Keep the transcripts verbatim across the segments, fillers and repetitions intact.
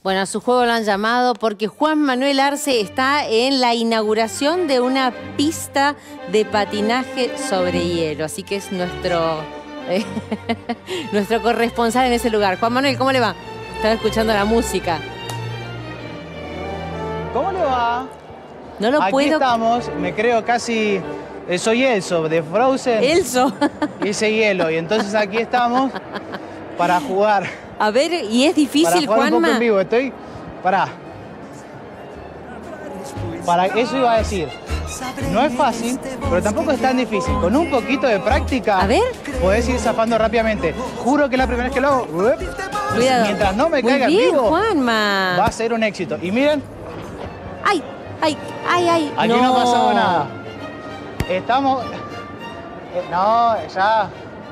Bueno, a su juego lo han llamado porque Juan Manuel Arce está en la inauguración de una pista de patinaje sobre hielo. Así que es nuestro, eh, nuestro corresponsal en ese lugar. Juan Manuel, ¿cómo le va? Estaba escuchando la música. ¿Cómo le va? No lo Aquí puedo... estamos, me creo casi... eh, soy Elso, de Frozen. Elso. Hice hielo, y entonces aquí estamos para jugar. A ver, y es difícil, para jugar Juanma. un poco en vivo, estoy... Pará. Para eso iba a decir. No es fácil, pero tampoco es tan difícil. Con un poquito de práctica, a ver, podés ir zafando rápidamente. Juro que es la primera vez que lo hago. Cuidado. Mientras no me Muy caiga bien, en vivo, Juanma. va a ser un éxito. Y miren, Ay, ay, ay, ay. aquí no, no ha pasado nada. Estamos... eh, No, ya...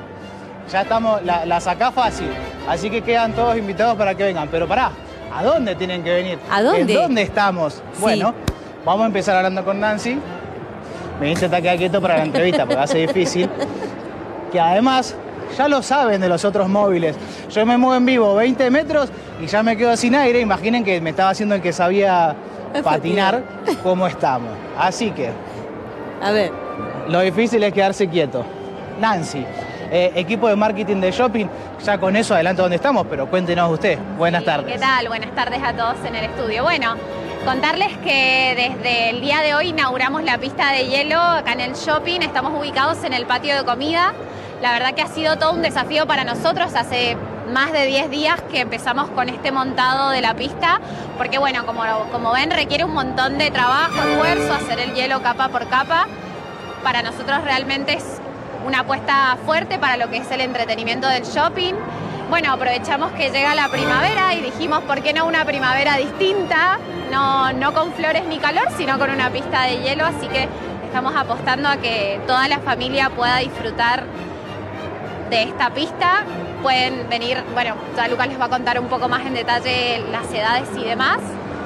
Ya estamos... La, la sacá fácil. Así que quedan todos invitados para que vengan. Pero pará, ¿a dónde tienen que venir? ¿A dónde? ¿En dónde estamos? Sí. Bueno, vamos a empezar hablando con Nancy. Me dice que quedar quieto para la entrevista porque va a ser difícil. Que además ya lo saben de los otros móviles. Yo me muevo en vivo veinte metros y ya me quedo sin aire. Imaginen que me estaba haciendo el que sabía patinar como estamos. Así que... A ver. Lo difícil es quedarse quieto. Nancy, eh, equipo de marketing de Shopping, ya con eso adelanto dónde estamos, pero cuéntenos usted. Buenas Sí, tardes. ¿Qué tal? Buenas tardes a todos en el estudio. Bueno, contarles que desde el día de hoy inauguramos la pista de hielo acá en el Shopping. Estamos ubicados en el patio de comida. La verdad que ha sido todo un desafío para nosotros. Hace más de diez días que empezamos con este montado de la pista, porque bueno, como, como ven, requiere un montón de trabajo, esfuerzo, hacer el hielo capa por capa. Para nosotros realmente es una apuesta fuerte para lo que es el entretenimiento del shopping. Bueno, aprovechamos que llega la primavera y dijimos, ¿por qué no una primavera distinta? No, no con flores ni calor, sino con una pista de hielo, así que estamos apostando a que toda la familia pueda disfrutar de esta pista. Pueden venir, bueno, ya Lucas les va a contar un poco más en detalle las edades y demás.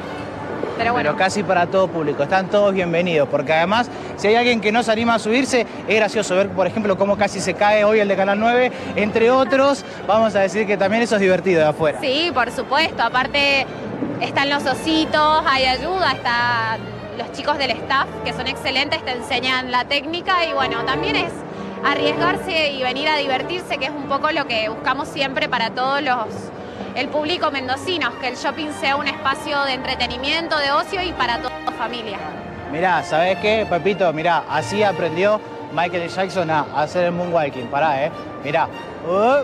Pero bueno. Pero casi para todo público, están todos bienvenidos, porque además, si hay alguien que no se anima a subirse, es gracioso ver, por ejemplo, cómo casi se cae hoy el de Canal nueve, entre otros, vamos a decir que también eso es divertido de afuera. Sí, por supuesto, aparte están los ositos, hay ayuda, están los chicos del staff, que son excelentes, te enseñan la técnica, y bueno, también es arriesgarse y venir a divertirse, que es un poco lo que buscamos siempre para todos los... el público mendocino, que el shopping sea un espacio de entretenimiento, de ocio y para toda la familia. Mirá, ¿sabés qué, Pepito? Mirá, así aprendió Michael Jackson a hacer el moonwalking. Pará, ¿eh? Mirá. Uh,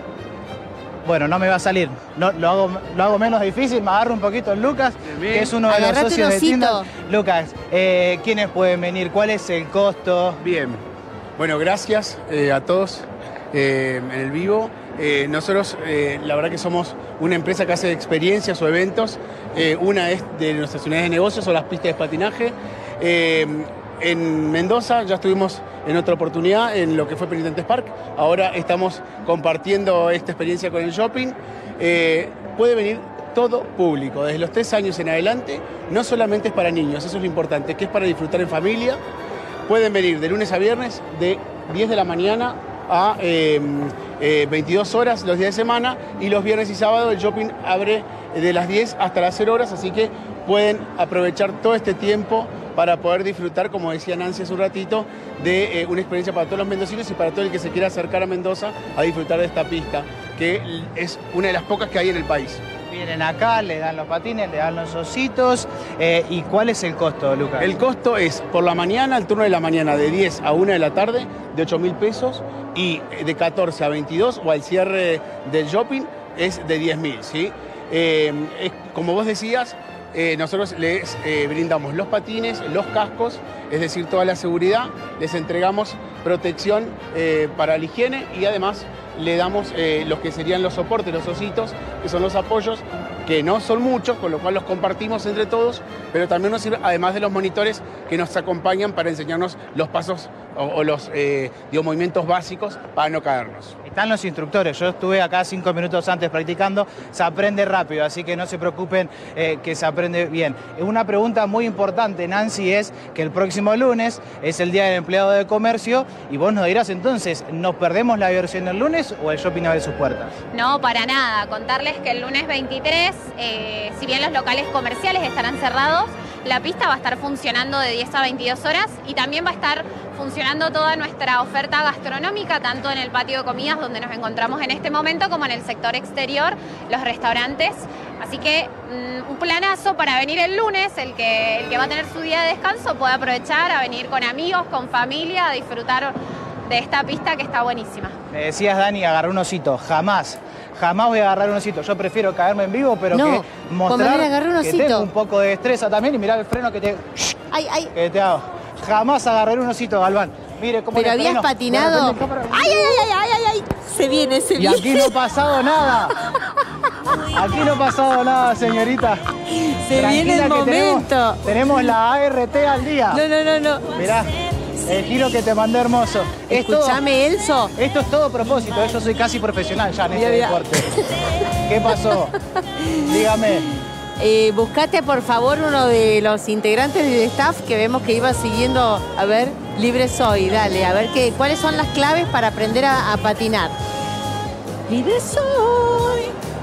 bueno, no me va a salir. No, lo, hago, lo hago menos difícil, me agarro un poquito en Lucas, Bien. que es uno de Agarrate los socios un de osito. Tinder. Lucas, eh, ¿quiénes pueden venir? ¿Cuál es el costo? Bien. Bueno, gracias eh, a todos eh, en el vivo. Eh, nosotros, eh, la verdad que somos una empresa que hace experiencias o eventos. Eh, una es de nuestras unidades de negocios o las pistas de patinaje. Eh, en Mendoza ya estuvimos en otra oportunidad en lo que fue Penitentes Park. Ahora estamos compartiendo esta experiencia con el shopping. Eh, puede venir todo público, desde los tres años en adelante. No solamente es para niños, eso es lo importante, que es para disfrutar en familia. Pueden venir de lunes a viernes de diez de la mañana a eh, eh, veintidós horas los días de semana, y los viernes y sábados el shopping abre de las diez hasta las cero horas, así que pueden aprovechar todo este tiempo para poder disfrutar, como decía Nancy hace un ratito, de eh, una experiencia para todos los mendocinos y para todo el que se quiera acercar a Mendoza a disfrutar de esta pista, que es una de las pocas que hay en el país. Vienen acá, le dan los patines, le dan los ositos. Eh, ¿Y cuál es el costo, Lucas? El costo es por la mañana, el turno de la mañana de diez a una de la tarde, de ocho mil pesos, y de catorce a veintidós o al cierre del shopping es de diez mil, ¿sí? Eh, es, como vos decías, eh, nosotros les eh, brindamos los patines, los cascos, es decir, toda la seguridad, les entregamos protección eh, para la higiene, y además le damos eh, los que serían los soportes, los ositos, que son los apoyos, que no son muchos, con lo cual los compartimos entre todos, pero también nos sirve, además de los monitores que nos acompañan para enseñarnos los pasos o, o los eh, digo, movimientos básicos para no caernos. Están los instructores, yo estuve acá cinco minutos antes practicando, se aprende rápido, así que no se preocupen eh, que se aprende bien. Una pregunta muy importante, Nancy, es que el próximo lunes es el Día del Empleado de Comercio, y vos nos dirás entonces, ¿nos perdemos la diversión del lunes o el shopping abre sus puertas? No, para nada. Contarles que el lunes veintitrés eh, si bien los locales comerciales estarán cerrados, la pista va a estar funcionando de diez a veintidós horas y también va a estar funcionando toda nuestra oferta gastronómica, tanto en el patio de comidas donde nos encontramos en este momento, como en el sector exterior, los restaurantes. Así que mmm, un planazo para venir el lunes, el que, el que va a tener su día de descanso puede aprovechar a venir con amigos, con familia, a disfrutar de esta pista que está buenísima. Me decías, Dani, agarré un osito. Jamás, jamás voy a agarrar un osito. Yo prefiero caerme en vivo, pero no, que mostrar un que tengo un poco de destreza también y mirar el freno que te, ay, ay. que te hago. Jamás agarraré un osito, Galván. Mire cómo Pero le habías freno. patinado. Repente, ay, ay, ay, ay, ay, ay. Se viene, se y viene. aquí no ha pasado nada. Aquí no ha pasado nada, señorita. Se Tranquila viene el que momento. Tenemos, tenemos la A R T al día. No, no, no, no. Mirá, el giro que te mandé hermoso. Es todo- Escuchame, Elso. Esto es todo propósito, yo soy casi profesional ya en Mirá, este mirá. deporte. ¿Qué pasó? Dígame. Eh, buscate por favor uno de los integrantes del staff que vemos que iba siguiendo, a ver, libre soy, dale, a ver qué, cuáles son las claves para aprender a, a patinar. Libre soy.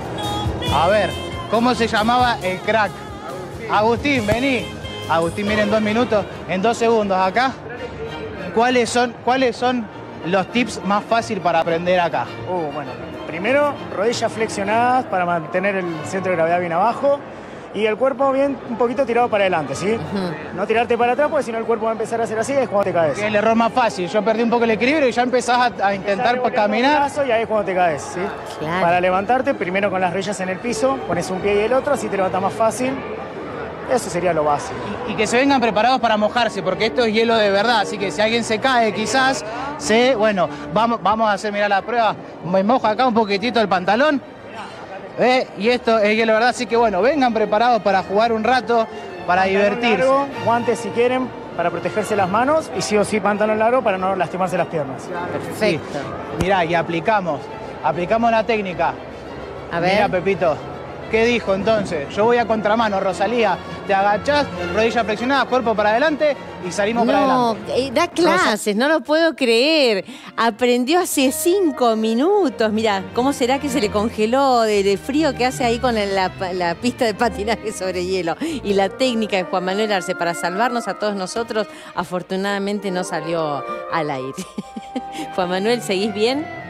A ver, ¿cómo se llamaba el crack? Agustín, vení. Agustín, miren, dos minutos, en dos segundos acá. ¿Cuáles son, cuáles son los tips más fáciles para aprender acá? Uh, bueno, primero, rodillas flexionadas para mantener el centro de gravedad bien abajo y el cuerpo bien un poquito tirado para adelante, ¿sí? Uh-huh. No tirarte para atrás porque si no el cuerpo va a empezar a hacer así y es cuando te caes. Es el error más fácil. Yo perdí un poco el equilibrio y ya empezás a, a intentar Empezás caminar. el brazo y ahí es cuando te caes, ¿sí? Claro. Para levantarte, primero con las rodillas en el piso, pones un pie y el otro, así te levantas más fácil. Eso sería lo básico. Y que se vengan preparados para mojarse, porque esto es hielo de verdad, así que si alguien se cae quizás, se, bueno, vamos, vamos a hacer, mirá la prueba, me mojo acá un poquitito el pantalón, ¿eh? Y esto es hielo de verdad, así que bueno, vengan preparados para jugar un rato, para Pantalón divertirse. largo, guantes si quieren para protegerse las manos y sí o sí pantalón largo para no lastimarse las piernas. Perfecto. Sí. Mirá, y aplicamos, aplicamos la técnica. A ver. Mirá, Pepito. ¿Qué dijo entonces? Yo voy a contramano, Rosalía. Te agachás, rodillas flexionadas, cuerpo para adelante y salimos para No, adelante. eh, da clases, no lo puedo creer. Aprendió hace cinco minutos. Mirá, ¿cómo será que se le congeló de, de frío que hace ahí con el- la, la pista de patinaje sobre hielo? Y la técnica de Juan Manuel Arce para salvarnos a todos nosotros, afortunadamente no salió al aire. Juan Manuel, ¿seguís bien?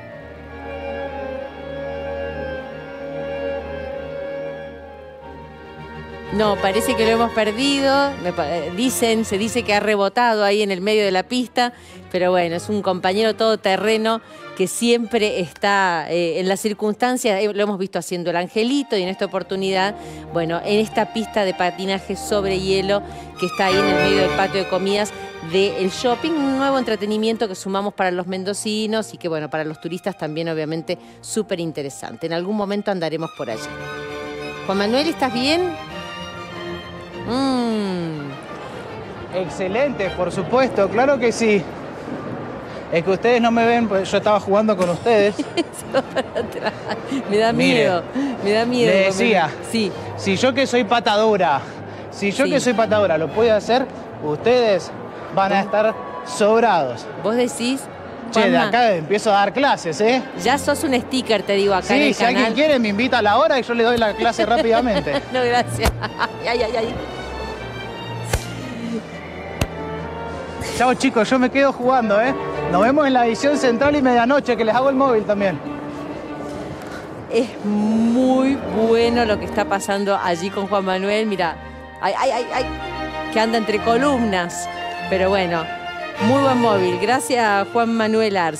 No, parece que lo hemos perdido. Me pa- eh, Dicen, se dice que ha rebotado ahí en el medio de la pista, pero bueno, es un compañero todoterreno que siempre está eh, en las circunstancias. eh, Lo hemos visto haciendo el angelito y en esta oportunidad, bueno, en esta pista de patinaje sobre hielo que está ahí en el medio del patio de comidas del shopping, un nuevo entretenimiento que sumamos para los mendocinos y que, bueno, para los turistas también obviamente súper interesante. En algún momento andaremos por allá. Juan Manuel, ¿estás bien? Mm. Excelente, por supuesto, claro que sí. Es que ustedes no me ven, pues yo estaba jugando con ustedes. Me da Mire, miedo, me da miedo. le Juan decía. Manuel. Sí, Si yo que soy patadura, si yo Sí. que soy patadura lo puedo hacer, ustedes van a estar sobrados. vos decís, Che, de Juanma, acá empiezo a dar clases, ¿eh? ya sos un sticker, te digo, acá en Sí, el si alguien canal. quiere me invita a la hora y yo le doy la clase rápidamente. No, gracias. Ay, ay, ay. Chao chicos, yo me quedo jugando, ¿eh? Nos vemos en la edición central y medianoche, que les hago el móvil también. Es muy bueno lo que está pasando allí con Juan Manuel. Mira, ay, ay, ay, ay, que anda entre columnas. Pero bueno, muy buen móvil. Gracias, Juan Manuel Arce.